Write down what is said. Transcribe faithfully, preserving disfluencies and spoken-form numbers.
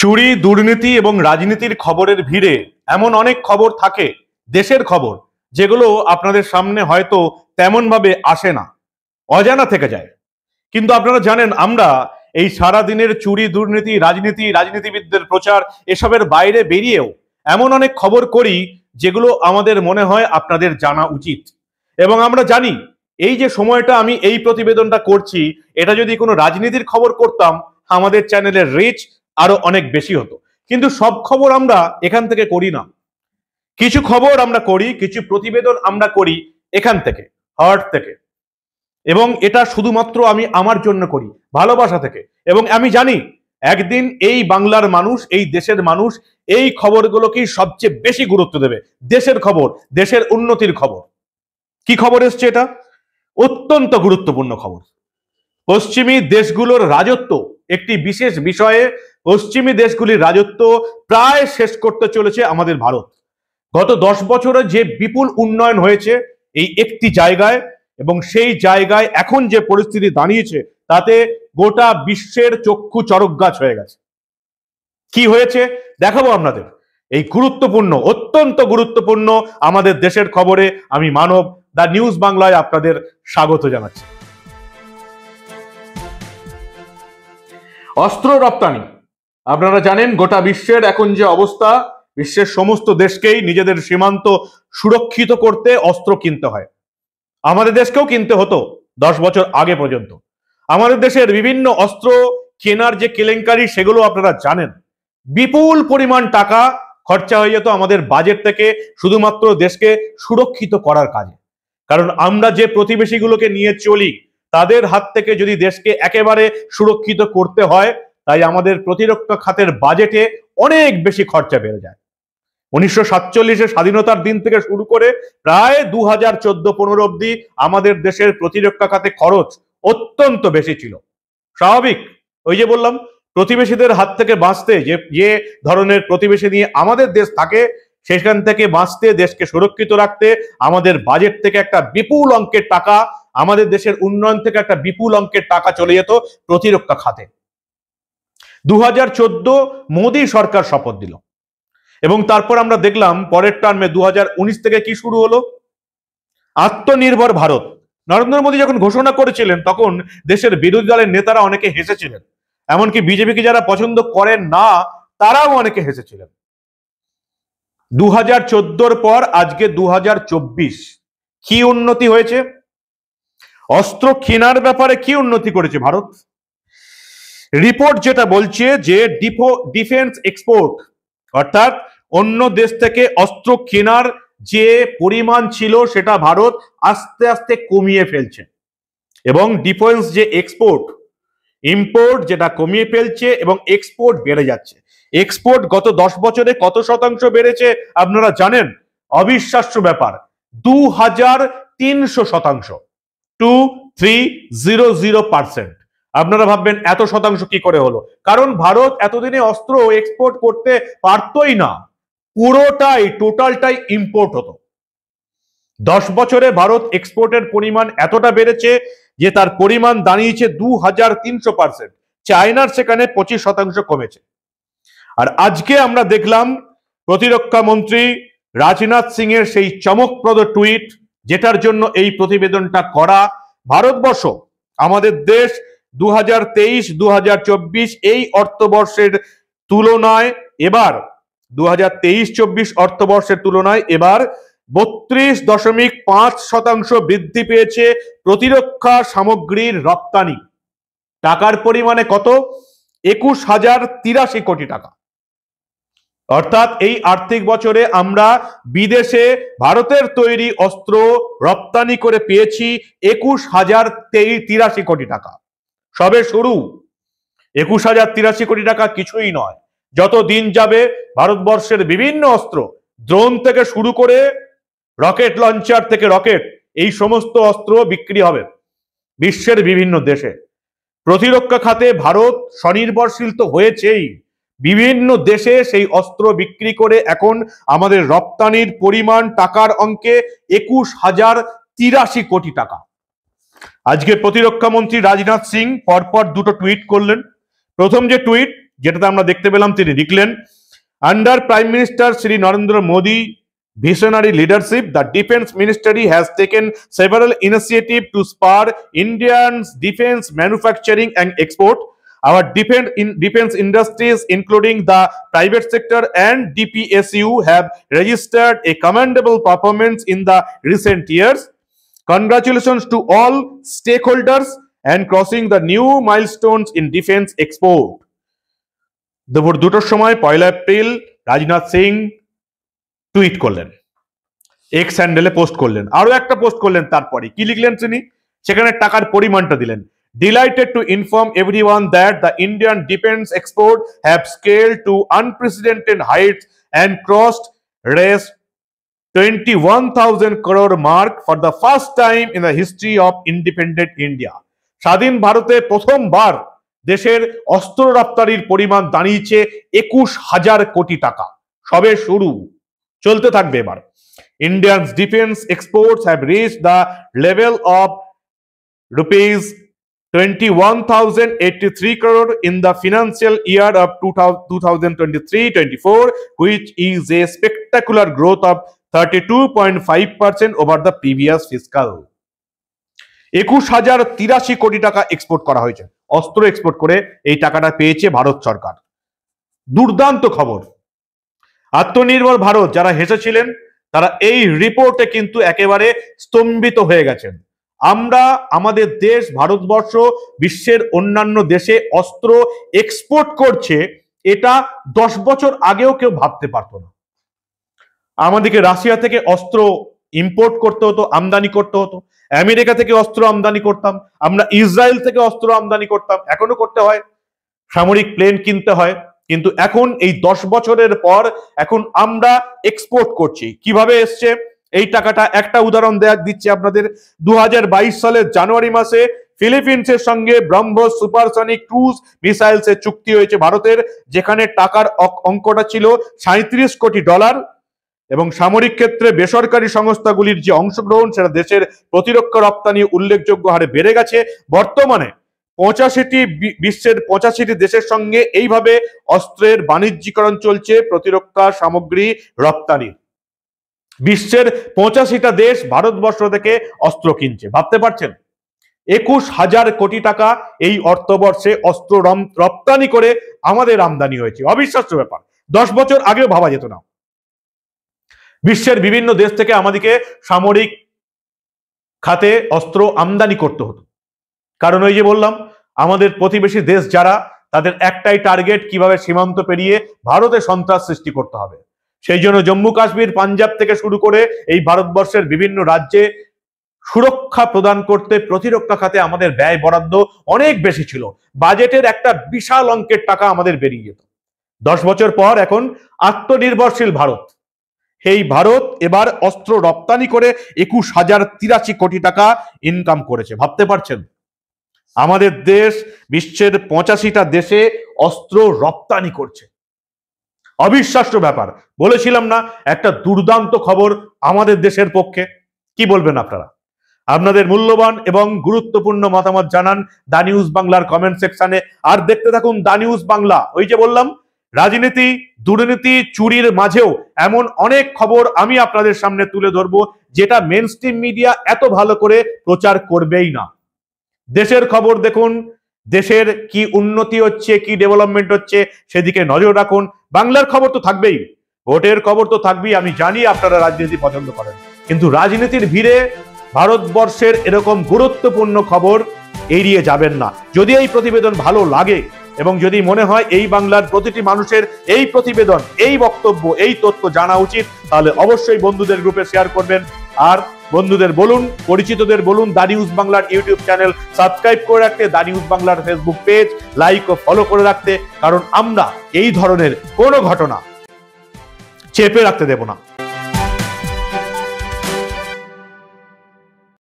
চুরি, দুর্নীতি এবং রাজনীতির খবরের ভিড়ে এমন অনেক খবর থাকে, দেশের খবর, যেগুলো আপনাদের সামনে হয়তো তেমন ভাবে আসে না, অজানা থেকে যায়। কিন্তু আপনারা জানেন, আমরা এই সারা দিনের চুরি, দুর্নীতি, রাজনীতি, রাজনীতিবিদদের প্রচার, এসবের বাইরে বেরিয়েও এমন অনেক খবর করি যেগুলো আমাদের মনে হয় আপনাদের জানা উচিত। এবং আমরা জানি, এই যে সময়টা আমি এই প্রতিবেদনটা করছি, এটা যদি কোনো রাজনীতির খবর করতাম, আমাদের চ্যানেলের রিচ আরো অনেক বেশি হতো। কিন্তু সব খবর আমরা এখান থেকে করি না। কিছু খবর আমরা করি, কিছু প্রতিবেদন আমরা করি এখান থেকে, হার্ট থেকে। এবং এটা শুধুমাত্র আমি আমার জন্য করি, ভালোবাসা থেকে। এবং আমি জানি একদিন এই বাংলার মানুষ, এই দেশের মানুষ এই খবরগুলোকেই সবচেয়ে বেশি গুরুত্ব দেবে। দেশের খবর, দেশের উন্নতির খবর। কি খবর এসছে? এটা অত্যন্ত গুরুত্বপূর্ণ খবর। পশ্চিমী দেশগুলোর রাজত্ব, একটি বিশেষ বিষয়ে পশ্চিমী দেশগুলির রাজত্ব প্রায় শেষ করতে চলেছে আমাদের ভারত। গত দশ বছরে যে বিপুল উন্নয়ন হয়েছে এই একটি জায়গায়, এবং সেই জায়গায় এখন যে পরিস্থিতি দাঁড়িয়েছে, তাতে গোটা বিশ্বের চক্ষু চড়ক গাছ হয়ে গেছে। কি হয়েছে দেখাবো আপনাদের। এই গুরুত্বপূর্ণ, অত্যন্ত গুরুত্বপূর্ণ আমাদের দেশের খবরে আমি মানব, দা নিউজ বাংলায় আপনাদের স্বাগত জানাচ্ছি। অস্ত্র রপ্তানি, আপনারা জানেন গোটা বিশ্বের এখন যে অবস্থা, বিশ্বের সমস্ত দেশকেই নিজেদের সীমান্ত সুরক্ষিত করতে অস্ত্র কিনতে হয়। আমাদের দেশকেও কিনতে হতো দশ বছর আগে পর্যন্ত। আমাদের দেশের বিভিন্ন অস্ত্র কেনার যে কেলেঙ্কারি, সেগুলো আপনারা জানেন। বিপুল পরিমাণ টাকা খরচা হয়ে যেত আমাদের বাজেট থেকে শুধুমাত্র দেশকে সুরক্ষিত করার কাজে। কারণ আমরা যে প্রতিবেশীগুলোকে নিয়ে চলি, তাদের হাত থেকে যদি দেশকে একেবারে সুরক্ষিত করতে হয়, তাই আমাদের প্রতিরক্ষা খাতের বাজেটে অনেক বেশি খরচা বেড়ে যায়। উনিশশো সাতচল্লিশে স্বাধীনতার দিন থেকে শুরু করে প্রায় দু হাজার চোদ্দ পনেরো অব্দি আমাদের দেশের প্রতিরক্ষা খাতে খরচ অত্যন্ত বেশি ছিল। স্বাভাবিক, ওই যে বললাম, প্রতিবেশীদের হাত থেকে বাঁচতে, যে যে ধরনের প্রতিবেশী নিয়ে আমাদের দেশ থাকে, সেখান থেকে বাঁচতে, দেশকে সুরক্ষিত রাখতে আমাদের বাজেট থেকে একটা বিপুল অঙ্কের টাকা, আমাদের দেশের উন্নয়ন থেকে একটা বিপুল অঙ্কের টাকা চলে যেত প্রতিরক্ষা খাতে। দু হাজার চোদ্দ মোদী সরকার শপথ দিল, এবং তারপর আমরা দেখলাম পরের টার্মে দু হাজার উনিশ থেকে কি শুরু হলো? আত্মনির্ভর ভারত। নরেন্দ্র মোদী যখন ঘোষণা করেছিলেন, তখন দেশের বিরোধী দলের নেতারা অনেকে হেসেছিলেন, এমনকি বিজেপিকে যারা পছন্দ করেন না তারাও অনেকে হেসেছিলেন। দু হাজার চোদ্দোর পর আজকে দু হাজার চব্বিশ, কি উন্নতি হয়েছে? অস্ত্র কেনার ব্যাপারে কি উন্নতি করেছে ভারত? রিপোর্ট যেটা বলছে যে ডিফেন্স এক্সপোর্ট, অর্থাৎ অন্য দেশ থেকে অস্ত্র কেনার যে পরিমাণ ছিল, সেটা ভারত আস্তে আস্তে কমিয়ে ফেলছে। এবং ডিফেন্স যে এক্সপোর্ট, ইম্পোর্ট যেটা কমিয়ে ফেলছে এবং এক্সপোর্ট বেড়ে যাচ্ছে। এক্সপোর্ট গত দশ বছরে কত শতাংশ বেড়েছে আপনারা জানেন? অবিশ্বাস্য ব্যাপার, দু হাজার তিনশো শতাংশ, two three zero zero percent. আপনারা ভাববেন এত শতাংশ কি করে হলো? কারণ ভারত এতদিনে অস্ত্র এক্সপোর্ট করতে পারতই না, পুরোটাই টোটালটাই ইম্পোর্ট হতো। দশ বছরে ভারত এক্সপোর্টের পরিমাণ এতটা বেড়েছে যে তার পরিমাণ দাঁড়িয়েছে দু হাজার তিনশো পার্সেন্ট। চায়নার সেখানে পঁচিশ শতাংশ কমেছে। আর আজকে আমরা দেখলাম প্রতিরক্ষা মন্ত্রী রাজনাথ সিং এর সেই চমকপ্রদ টুইট, যেটার জন্য এই প্রতিবেদনটা করা। ভারতবর্ষ, আমাদের দেশ দু হাজার তেইশ দু হাজার চব্বিশ এই অর্থবর্ষের তুলনায় এবার দু হাজার তেইশ চব্বিশ অর্থবর্ষের তুলনায় এবার বত্রিশ দশমিক পাঁচ শতাংশ বৃদ্ধি পেয়েছে প্রতিরক্ষা সামগ্রীর রপ্তানি। টাকার পরিমাণে কত? একুশ হাজার তিরাশি কোটি টাকা। অর্থাৎ এই আর্থিক বছরে আমরা বিদেশে ভারতের তৈরি অস্ত্র রপ্তানি করে পেয়েছি একুশ হাজার তিরাশি কোটি টাকা। সবে শুরু। একুশ হাজার তিরাশি কোটি টাকা কিছুই নয়। যত দিন যাবে ভারতবর্ষের বিভিন্ন অস্ত্র, ড্রোন থেকে শুরু করে রকেট লঞ্চার থেকে রকেট, এই সমস্ত অস্ত্র বিক্রি হবে বিশ্বের বিভিন্ন দেশে। প্রতিরক্ষা খাতে ভারত স্বনির্ভরশীল তো হয়েছেই, বিভিন্ন দেশে সেই অস্ত্র বিক্রি করে এখন আমাদের রপ্তানির পরিমাণ টাকার অঙ্কে একুশ হাজার তিরাশি কোটি টাকা। আজকে প্রতিরক্ষা মন্ত্রী রাজনাথ সিং পরপর দুটো টুইট করলেন। প্রথম যে টুইট, যেটাতে আমরা দেখতে পেলাম তিনি লিখলেন, under prime minister Shri Narendra Modi visionary leadership, the defense ministry has taken several initiatives to spur India's defense manufacturing and export. Our defense in defense industries, including the private sector and D P S U, have registered a commendable performance in the recent years. Congratulations to all stakeholders and crossing the new milestones in defense export. দুপুর দুটোর সময় পয়লা April Rajnath Singh tweet করলেন, X হ্যান্ডেলে post করলেন, আরো একটা post করলেন, তারপরে কি লিখলেন তিনি, সেখানে টাকার পরিমাণটা দিলেন। Delighted to inform everyone that the Indian defense export have scaled to unprecedented heights and crossed raised twenty-one thousand crore mark for the first time in the history of independent India. স্বাধীন ভারতে প্রথমবার দেশের অস্ত্র রপ্তানির পরিমাণ দাঁড়িয়েছে একুশ হাজার কোটি টাকা। সবে শুরু, চলতে থাকবে এবার। India's defense exports have reached the level of rupees twenty-one thousand eighty-three crore in the financial year of twenty twenty-three twenty-four, which is a spectacular growth of thirty-two point five percent over the previous fiscal. একুশ হাজার তিরাশি কোটি টাকা export করা হয়েছে, অস্ত্র export করে এই টাকাটা পেয়েছে ভারত সরকার। দুর্দান্ত খবর। আত্মনির্ভর ভারত যারা হেসেছিলেন তারা এই রিপোর্টে কিন্তু একেবারে স্তম্ভিত হয়ে গেছেন। আমরা, আমাদের দেশ ভারতবর্ষ বিশ্বের অন্যান্য দেশে অস্ত্র এক্সপোর্ট করছে, এটা দশ বছর আগেও কেউ ভাবতে পারতো না। আমাদেরকে রাশিয়া থেকে অস্ত্র ইম্পোর্ট করতে হতো, আমদানি করতে হতো, আমেরিকা থেকে অস্ত্র আমদানি করতাম, আমরা ইসরায়েল থেকে অস্ত্র আমদানি করতাম, এখনো করতে হয়, সামরিক প্লেন কিনতে হয়। কিন্তু এখন এই দশ বছরের পর এখন আমরা এক্সপোর্ট করছি। কিভাবে এসছে এই টাকাটা, একটা উদাহরণ দেয়া দিচ্ছি আপনাদের। দু হাজার বাইশ সালের জানুয়ারি মাসে ফিলিপিন্সের সঙ্গে ব্রহ্মোস সুপারসনিক ক্রুজ মিসাইলস এর চুক্তি হয়েছে ভারতের, যেখানে টাকার অঙ্কটা ছিল সাঁইত্রিশ কোটি ডলার, এবং সামরিক ক্ষেত্রে বেসরকারি সংস্থাগুলির যে অংশগ্রহণ সেটা দেশের প্রতিরক্ষা রপ্তানি উল্লেখযোগ্য হারে বেড়ে গেছে। বর্তমানে পঁচাশিটি বিশ্বের পঁচাশিটি দেশের সঙ্গে এইভাবে অস্ত্রের বাণিজ্যিকরণ চলছে, প্রতিরক্ষা সামগ্রী রপ্তানি। বিশ্বের পঁচাশিটা দেশ ভারতবর্ষ থেকে অস্ত্র কিনছে, ভাবতে পারছেন? একুশ হাজার কোটি টাকা এই অর্থবর্ষে অস্ত্র রপ্তানি করে আমাদের আমদানি হয়েছে। অবিশ্বাস্য ব্যাপার, দশ বছর আগেও ভাবা যেত না। বিশ্বের বিভিন্ন দেশ থেকে আমাদেরকে সামরিক খাতে অস্ত্র আমদানি করতে হতো, কারণ ওই যে বললাম আমাদের প্রতিবেশী দেশ যারা, তাদের একটাই টার্গেট, কিভাবে সীমান্ত পেরিয়ে ভারতে সন্ত্রাস সৃষ্টি করতে হবে। সেই জন্য জম্মু কাশ্মীর, পাঞ্জাব থেকে শুরু করে এই ভারতবর্ষের বিভিন্ন রাজ্যে সুরক্ষা প্রদান করতে প্রতিরক্ষা খাতে আমাদের ব্যয় বরাদ্দ অনেক বেশি ছিল। বাজেটের একটা বিশাল অঙ্কের টাকা আমাদের বেরিয়ে যেত। দশ বছর পর এখন আত্মনির্ভরশীল ভারত, এই ভারত এবার অস্ত্র রপ্তানি করে একুশ হাজার তিরাশি কোটি টাকা ইনকাম করেছে। ভাবতে পারছেন? আমাদের দেশ বিশ্বের পঁচাশিটা দেশে অস্ত্র রপ্তানি করছে। অবিশ্বাস্য ব্যাপার। বলেছিলাম না, একটা দুর্দান্ত খবর আমাদের দেশের পক্ষে। কি বলবেন আপনারা? আপনাদের মূল্যবান এবং গুরুত্বপূর্ণ মতামত জানান দা নিউজ বাংলার কমেন্ট সেকশনে। আর দেখতে থাকুন দা নিউজ বাংলা। ওই যে বললাম, রাজনীতি, দুর্নীতি, চুরির মাঝেও এমন অনেক খবর আমি আপনাদের সামনে তুলে ধরবো, যেটা মেন স্ট্রিম মিডিয়া এত ভালো করে প্রচার করবেই না। দেশের খবর দেখুন, দেশের কি উন্নতি হচ্ছে, কি ডেভেলপমেন্ট হচ্ছে সেদিকে নজর রাখুন। বাংলার খবর তো থাকবেই, ভোটের খবর তো থাকবেই। আমি জানি আপনারা রাজনীতি পছন্দ করেন, কিন্তু রাজনীতির ভিড়ে ভারতবর্ষের এরকম গুরুত্বপূর্ণ খবর এড়িয়ে যাবেন না। যদি এই প্রতিবেদন ভালো লাগে এবং যদি মনে হয় এই বাংলার প্রতিটি মানুষের এই প্রতিবেদন, এই বক্তব্য, এই তথ্য জানা উচিত, তাহলে অবশ্যই বন্ধুদের গ্রুপে শেয়ার করবেন। আর বন্ধুদের বলুন, পরিচিতদের বলুন দা নিউজ বাংলার ইউটিউব চ্যানেল সাবস্ক্রাইব করে রাখতে, দা নিউজ বাংলার ফেসবুক পেজ লাইক ও ফলো করে রাখতে, কারণ আমরা এই ধরনের কোনো ঘটনা চেপে রাখতে দেব না।